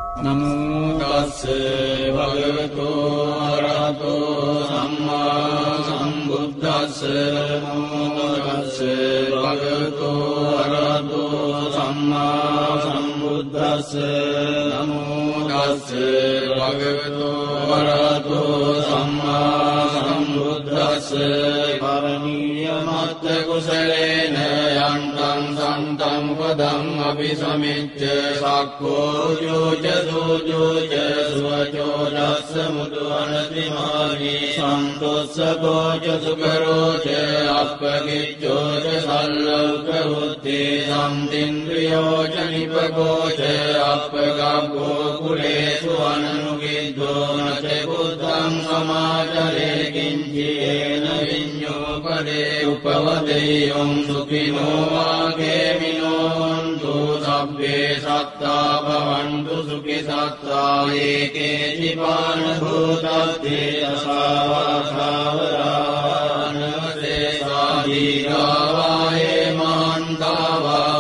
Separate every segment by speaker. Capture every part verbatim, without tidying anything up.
Speaker 1: නමෝ තස්ස භගවතු අරහතෝ සම්මා සම්බුද්දස්ස නමෝ තස්ස භගවතු අරහතෝ සම්මා සම්බුද්දස්ස නමෝ තස්ස භගවතු අරහතෝ සම්මා සම්බුද්දස්ස පරමීය මත්ත කුසලේන යන්තං සන්තං පදං අபிසමිච්ඡ සක්ඛෝ යෝච සෝජෝච සුවචෝදස්ස මුදු අනතිමානි සන්තොස්සකෝච සුකරෝච අප්පකිච්ඡෝච සල්ලෞක උත්තේ සම්තින්ද්‍රියෝච නිපකෝච අප්පගබ්බෝ කුලේසු අනනුගිද්දෝ නච බුද්ධං සමාචරේ කිංචේන විඤ්ඤෝ පදේ උපවදේයං සුඛිනෝ වාගේමිනෝ හන්තු සබ්බේ සත්තා භවන්තු සුඛි සත්තා ඒකේ ජීවාන භූතත්තේ අසාවාසාවරානවසේ සාදීගාවායේ මහන්තාවා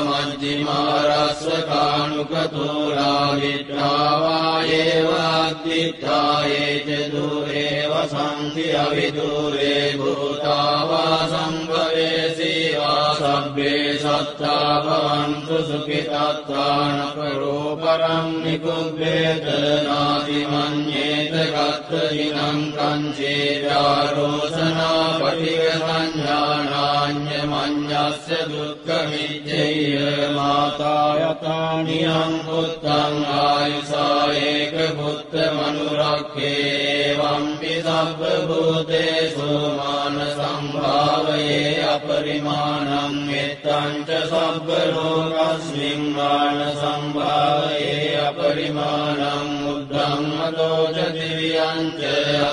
Speaker 1: මජ්ජිමාරස්සකානුකතෝලා විත්තාවායේ වාත්තිත්තායේ ච දුරේව සංති අවිදුරේ භූතාවා සංභවේ සීවා සබ්බේ සත්තා භවන්තු සුඛි සත්තාන කරෝ පරං නිකුබ්බේත නාති මඤ්ඤේත කත්තදිනං කංචේ යාරෝසනා පටිග සංඥානාඤ්ඤ මඤ්ඤස්ස දුක්ඛ මිච්ඡේය මාතා යතානියං පුත්තං ආයුසා ඒක පුත්ත මනුරක්ඛේ වම්පි සබ්බ භූතේසු මාන සම්භාවයේ අපරිමාණං මෙත්තං ච සබ්බ ලෝකස්මින් මාන සම්භාවයේ අපරිමාණං උද්ධං මතෝ ච දිව්‍යං ච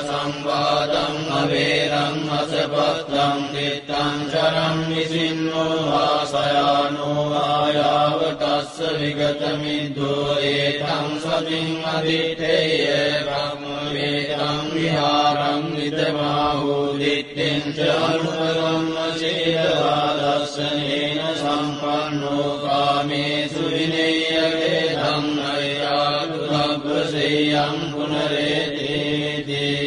Speaker 1: අසම්බාධං අවේරං අසපත්තං තිත්තං චරං නිසින්නෝ ආසයානෝ ආයාව තස්ස විගත මිද්දෝ ඒතං සතින් අදිත්තේය බ්‍රහ්ම වේදං විහාරං නිතමාහෝ දිත්තෙන් ච අනුපගම්ම සීලවා දස්සනේන සම්පන්නෝ කාමේසු විනේය වේදං අයාතු සබ්බසේයං පුනරේතේ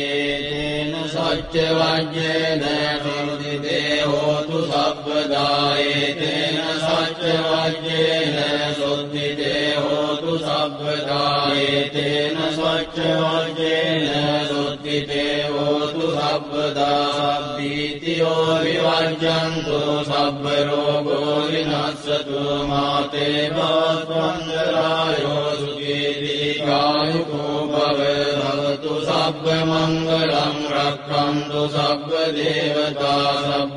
Speaker 1: තේන සච්ච වජ්ජේන සුදිතේ හෝතු සබ්බදායේ තේන සච්ච වජ්ජේන සුදිතේ හෝතු සබ්බදායේ තේන සච්ච වජ්ජේන සුදිතේ හෝතු සබ්බදා සබ්බීතියෝ විවජ්ජන්තු සබ්බ රෝගෝ විනස්සතු මාතේ භවත්වන්දරායෝ සුඛී දීඝායුකෝ භව භවතු සබ්බ මංගලං රක්ඛන්තු සබ්බ දේවතා සබ්බ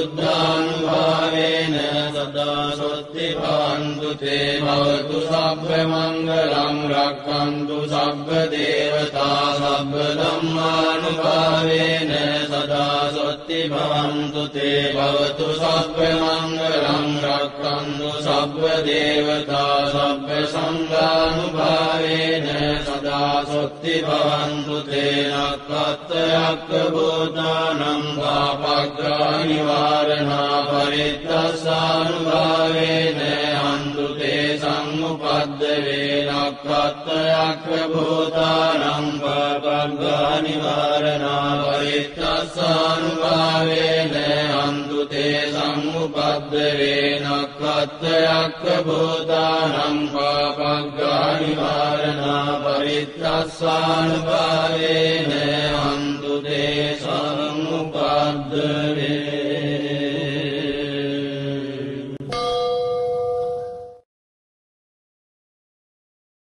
Speaker 1: බුද්ධානුභාවේන සදා සොත්ති භවන්තු තේ භවතු සබ්බ මංගලං රක්ඛන්තු සබ්බ දේවතා සබ්බ ධම්මානුභාවේන සදා සොත්ති භවන්තු තේ භවතු සබ්බ මංගලං රක්ඛන්තු සබ්බ දේවතා සබ්බ සංඝානුභාවේන සදා සොත්ති භවන්තු තේ නක්ඛත්තයක්ඛ භූතානං පාපග්ගා නිවාරණා පරිත්තස්සානුභාවේන හන්තු තේ සම්මුපද්ද වේනක්ඛත්තයක්ඛ භූතානං පාපග්ගා නිවාරණා පරිත්තස්සානුභාවේන හන්තු තේ සම්මුපද්ද වේනක්ඛත්තයක්ඛ භූතානං පාපග්ගා නිවාරණා පරිත්තස්සානුභාවේන හන්තු තේ සම්මුපද්ද වේ